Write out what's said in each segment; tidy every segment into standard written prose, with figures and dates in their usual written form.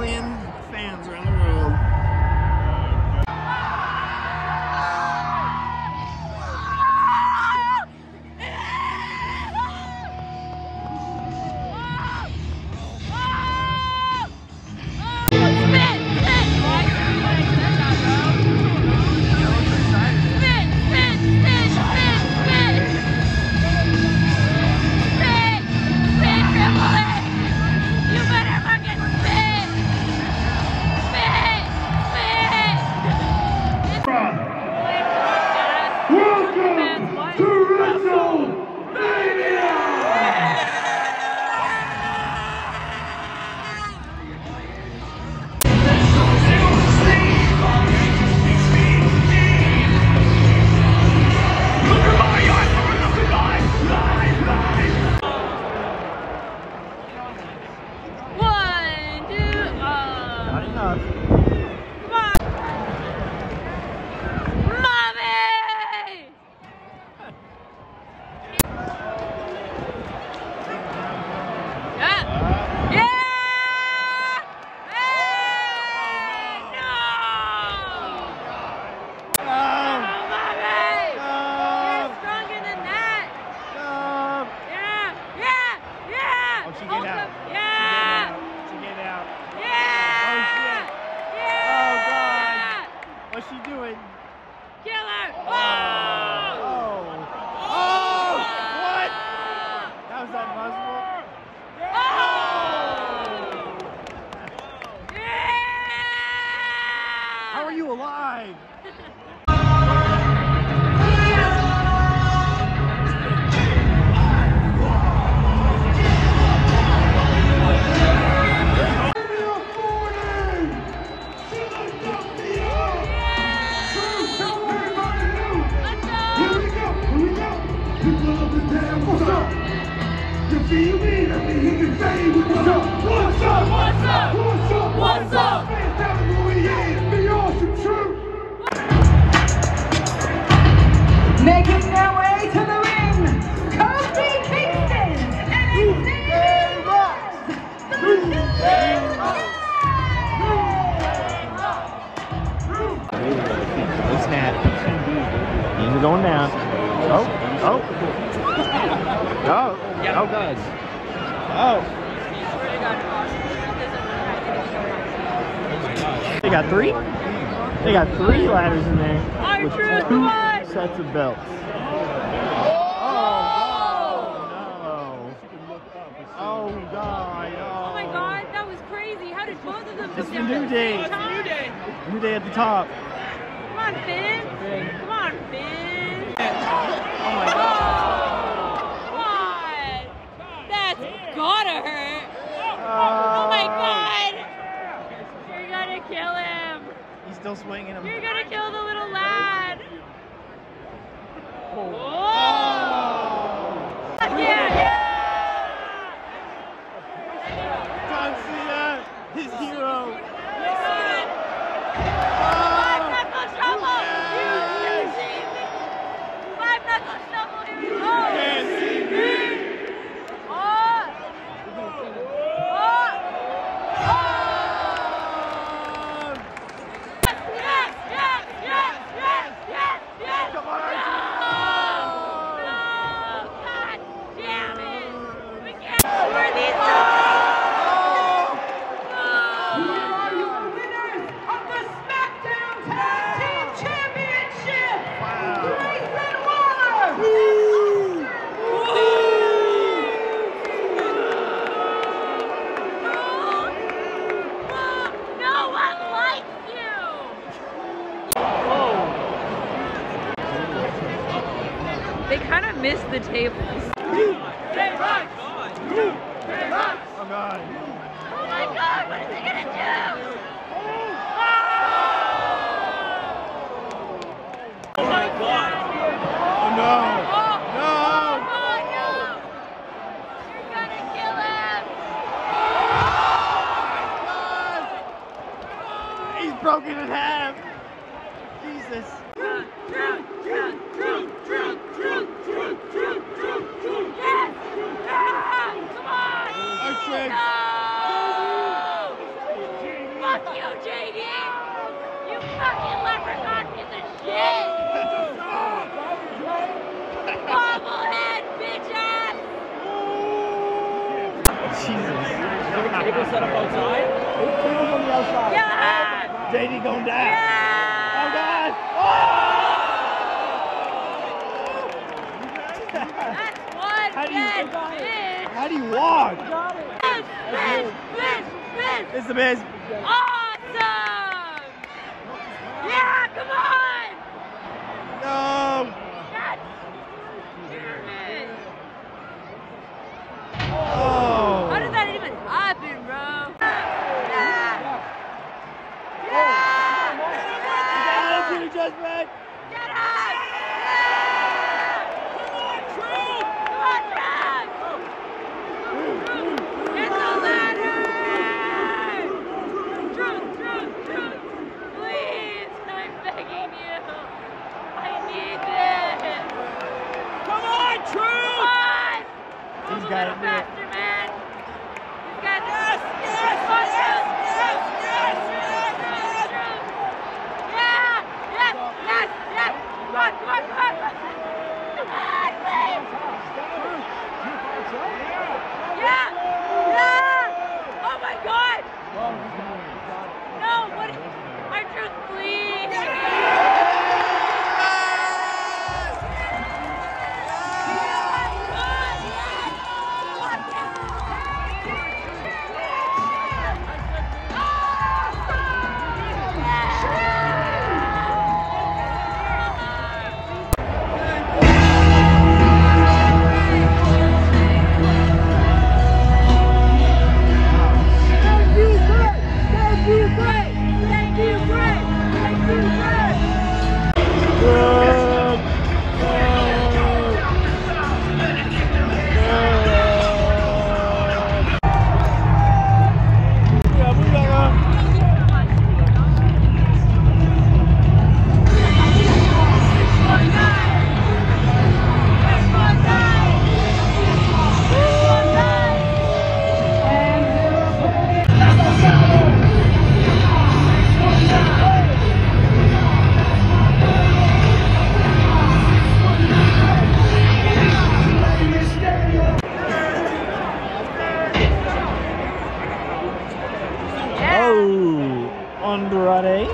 million fans around the world. What's she doing? Kill her! Oh! What? That was unmerciful. Oh! Yeah! How are you alive? You mean I mean he can say what's up? What's up? What's up? What's up? What's up? Man, tell me who he is. Be awesome, true. Making their way to the ring, Kofi Kingston and Xavier Woods, the No snap. Things are going down. Oh. Oh. Yeah, it does. Oh. They got three? They got 3 ladders in there with 2 sets of belts. Oh, no. Oh, God. Oh my God, that was crazy. How did both of them It's go the down New at the Day. same time? New Day at the top. Come on, Finn. Come on, Finn. Oh, my God. Gotta hurt. Oh my God! You're gonna kill him. He's still swinging him. You're gonna kill the little lad. Oh. Yeah! John Cena, his hero. Five knuckle shuffle. You can see me. Five knuckle shuffle. Here we go. Can't see me. They kind of missed the tables. Oh, God. Oh my God, what is he gonna do? Oh, my God. Oh, no. No. Oh no! You're gonna kill him! He's broken in half. Jesus. Yes! Ah, come on! Our trick. No! Fuck you, JD! You fucking leprechaun piece of shit! Bobblehead, bitch ass! Jesus. Cable set up outside? Cable's on the outside. Yeah! JD going down. Yeah! Oh, God. That's one How do you- dead bitch! How do you walk? Bitch, bitch, bitch, bitch! It's the Miz. Awesome! Yeah, come on! No. God damn it! Oh. How did that even happen, bro? Yeah! Yeah! That's what he just made. Get up! Yeah! Come on, Trump! Get the ladder! Trump! Please, I'm begging you. I need this. Come on, True! Come on! He's Move a got little it. faster, man. He's got this. Yes, Come on, yes, Trump. yes, yes, Trump. Yeah! Yes! Yes! Yes! Come on, come on, come on! Come on, please! Yeah! Yeah! Oh my God! No, what? Our truth, please! Andrade.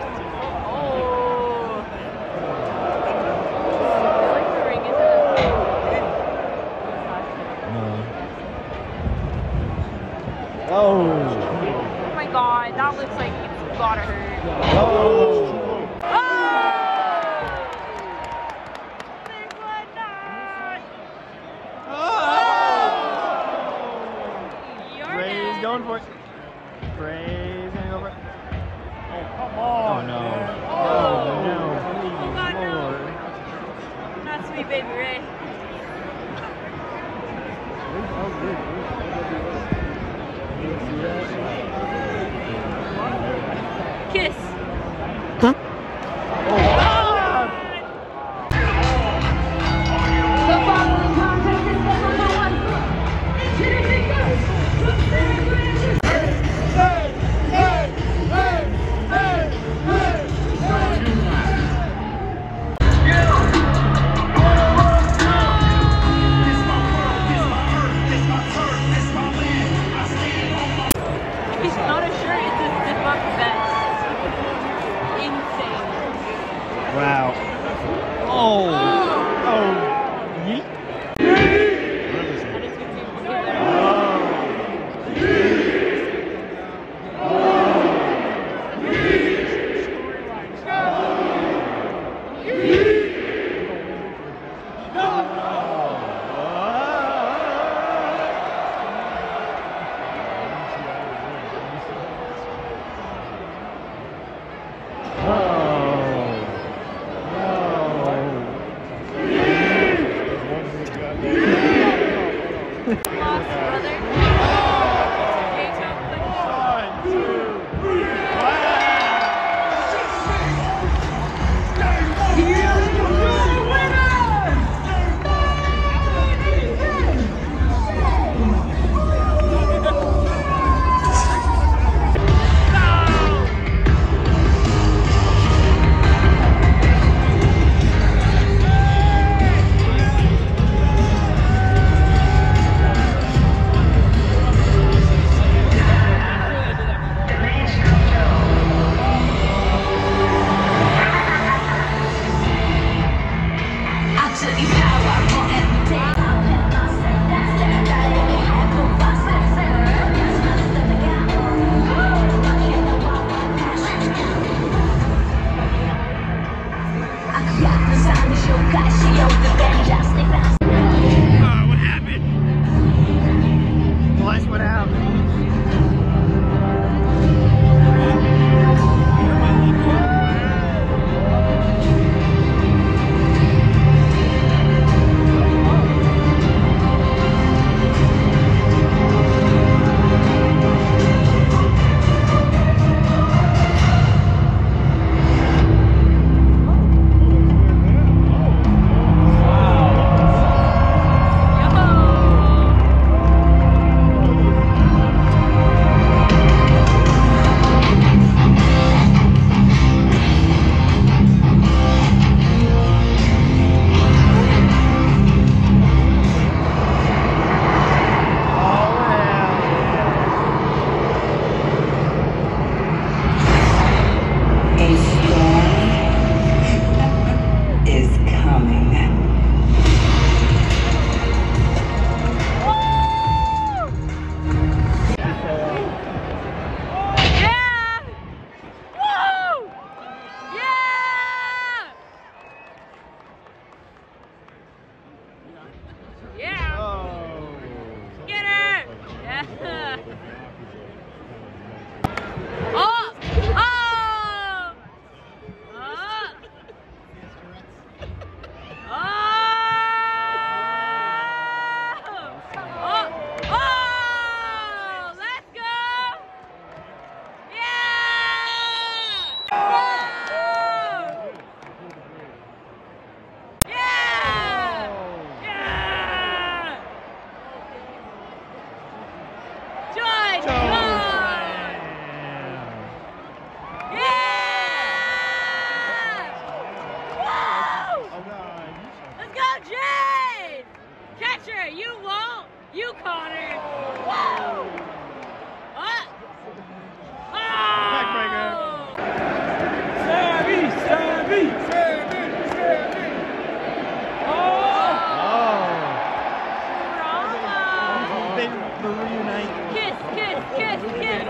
Oh. Oh my God, that looks like it's gotta hurt. Oh. Big one, nine. You're Gray's dead. going for it. Gray's gonna go for it. Come Oh on. no. man. Oh no. Oh, God, no. Lord. Not sweet baby Ray. Kiss. The following contest is for number 1. Introducing first, from San Francisco. He's not a shirt, it's a zip-up vest. Insane. Wow. Oh. Oh. Yeet. And it's gonna seem way better. Connor! Whoa! Backbreaker. Sammy! Sammy! They reunite. Kiss, kiss, kiss, kiss!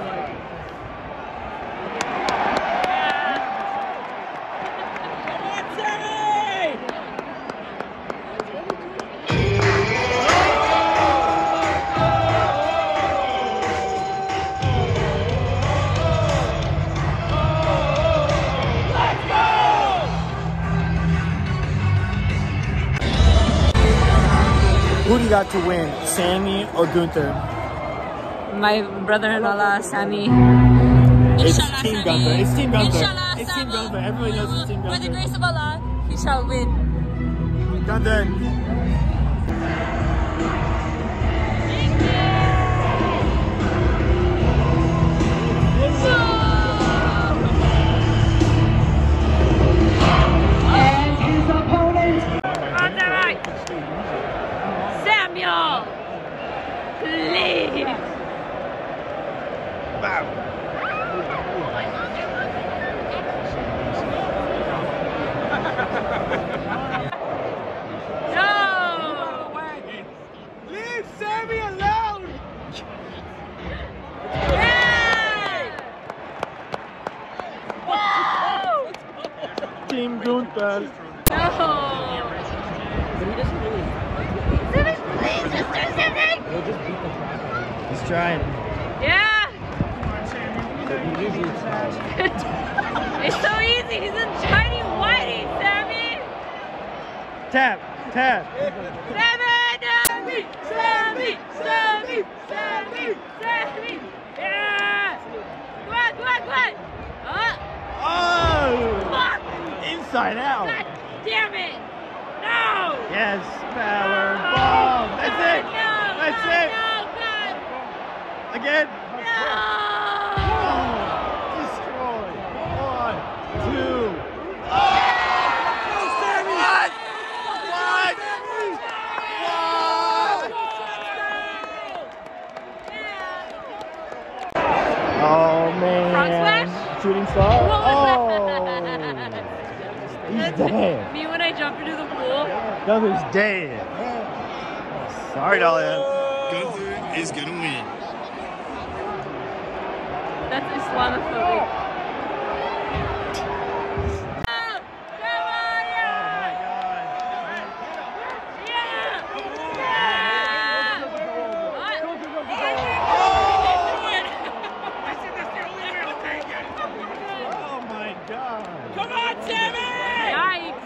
Who do you got to win, Sammy or Gunther? My brother-in-law, Sammy. It's Inshallah, Team Sammy. Gunther. It's Team Gunther. Inshallah, It's Team Sammy. Gunther. Everybody knows it's Team By the Gunther. grace of Allah, he shall win. Gunther. And his opponent, On the right. Samuel, please. No. Leave Sammy alone! Yeah. Woo. Team Gunther. No. Sammy, please, Mr. Sammy. He's trying. Yeah. It's so easy. He's in shiny whitey, Sammy. Tap. Tap. Sammy, Sammy, Sammy, Sammy, Sammy. Yeah. Come on, come on, come on. Oh! Fuck. Inside out. God damn it. No. Yes. Power bomb. That's it. No. That's no, it. No, God. Again. No. Destroy. 1, 2. Oh man. Frog splash? Shooting star? What was Oh. that? He's dead. Me when I jumped into the pool. Gunther's dead. Sorry, Dahlia. Gunther is gonna win. That's Islamophobic. Oh, come on, yeah! Yeah! Yeah! What? Oh my god. Come on, Sammy! Yikes!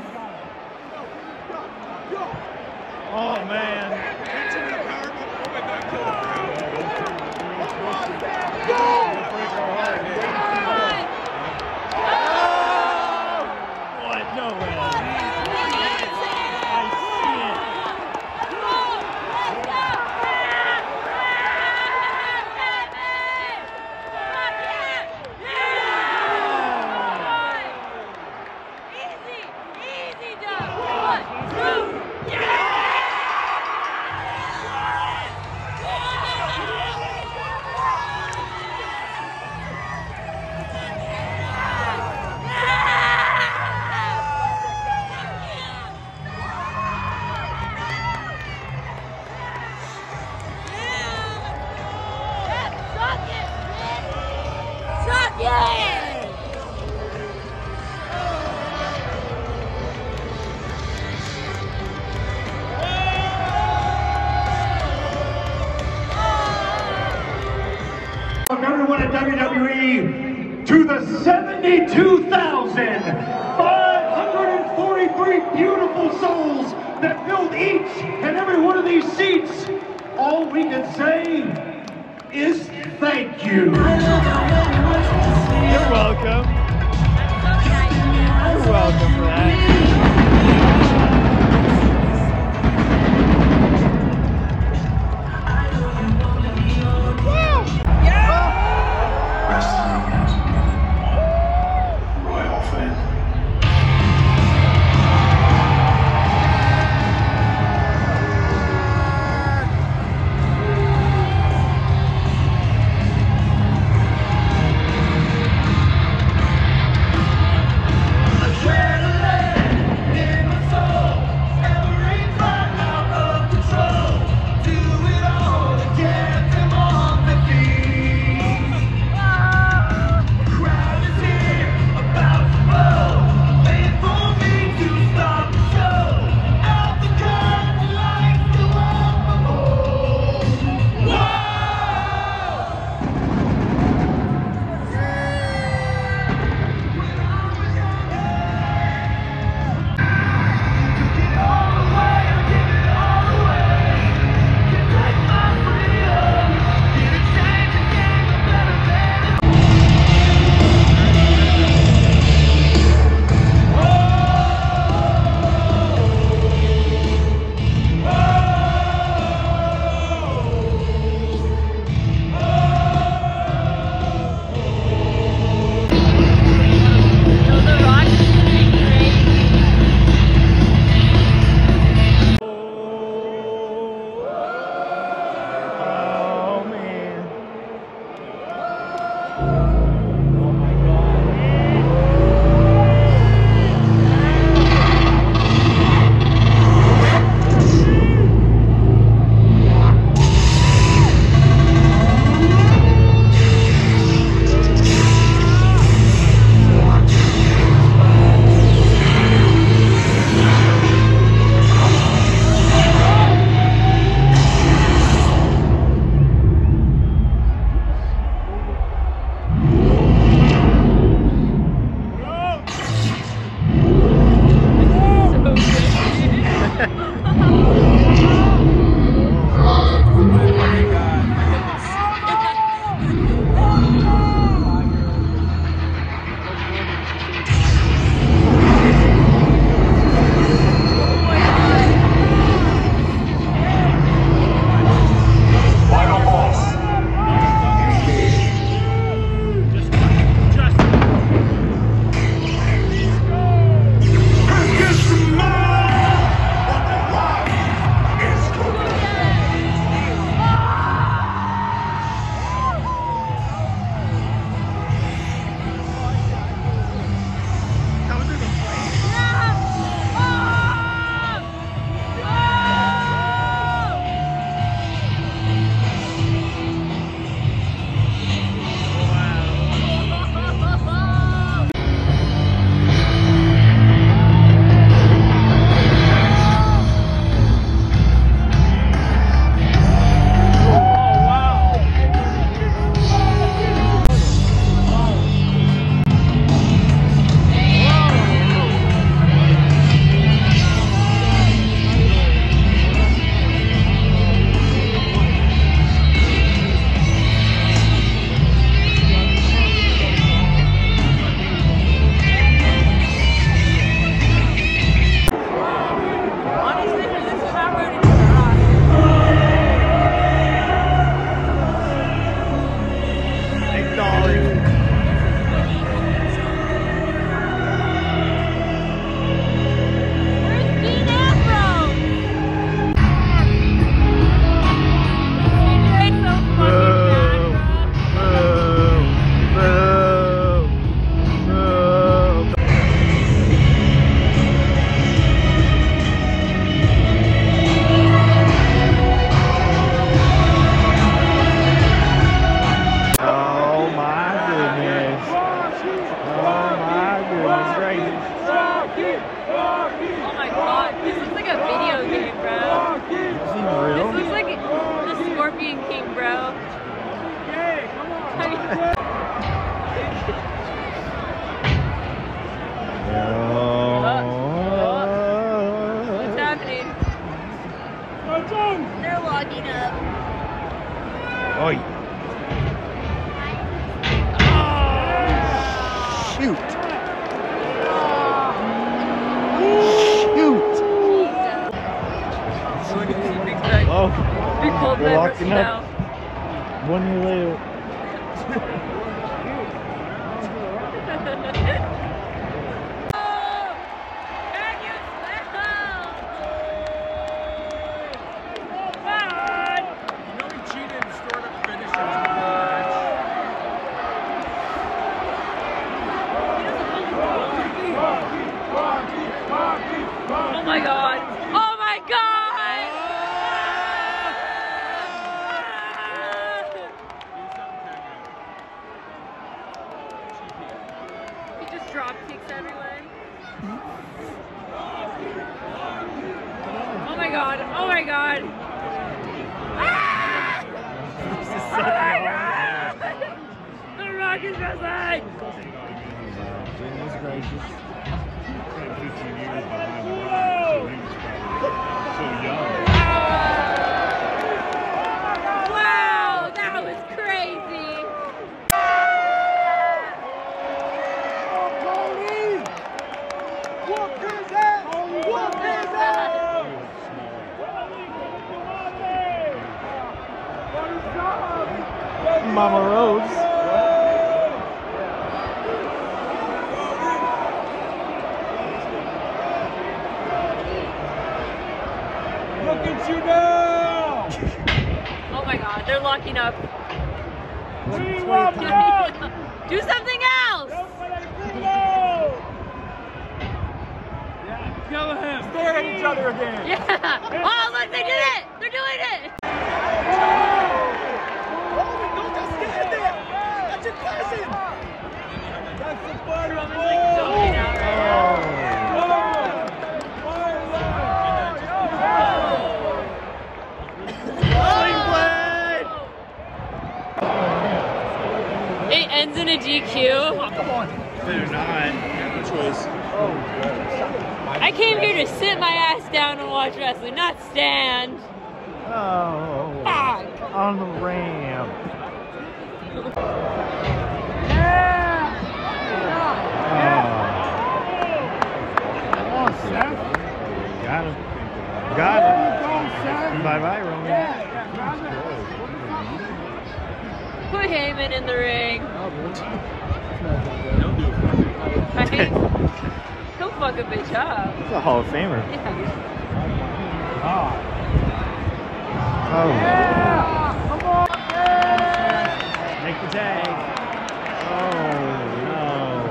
Oh man. What? No way. Easy, dog. 1, 2. Suck it! Number one at WWE to the 72,543 beautiful souls that filled each and every one of these seats. All we can say is thank you. You're welcome. You're welcome for that. Royal fan. now. 1 year later. Oh my god! Oh my god! He just drop kicks everyone. Oh my god! Oh my god! Ah! Oh my god! The Rock is wrestling! Goodness gracious. 15 years behind the Rock, so he was probably so young. Wow, that was crazy. Mama Rose. Look at you now! Oh my god, they're locking up. Do something else! Callahan, stare at each other again! Yeah! Oh, look, they did it! They're doing it! Don't just stand there! That's your cousin! That's the fun! Roman's like zoning out right now. It ends in a DQ. They're not. Choice. I came here to sit my ass down and watch wrestling, not stand. Oh. Fuck. On the ramp. Come on, Seth. Got him. Got him. Bye-bye, Roman. Put Heyman in the ring. He'll do it. Right? He'll fuck a bitch up. It's a Hall of Famer. Yeah. Oh. Make the tag. Oh, no.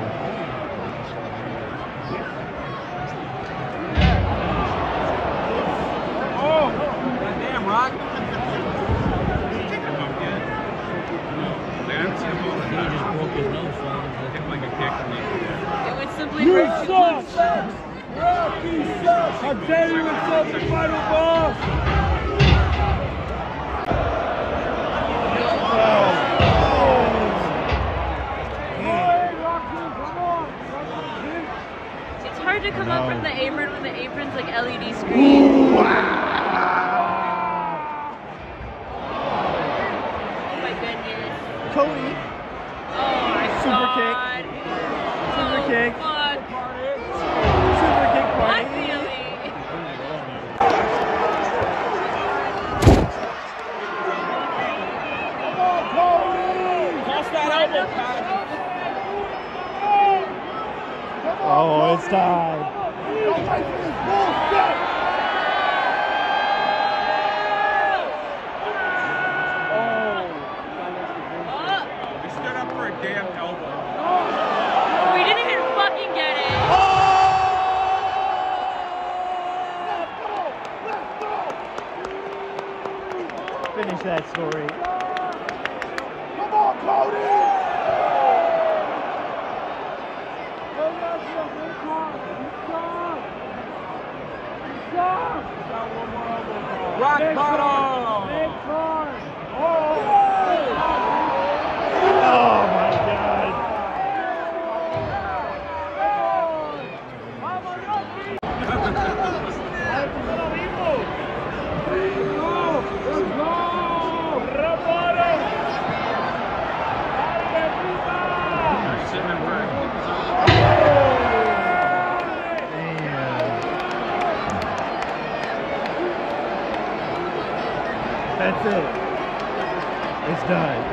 Goddamn, Rock! It would simply hurt you. Rocky sucks! I tell you it's up the final boss! It's hard to come up from the apron when the apron's like LED screen. Oh my goodness. Cody. Oh my Super kick. god. Super Oh, kick. fuck. Super kick Not party. really. Toss that elbow, Pat! Oh, it's tied. Oh, They stood up for a damn elbow. we didn't even fucking get it. Finish that story. Come on, Cody! Rock bottom! Oh my God. That's it. done.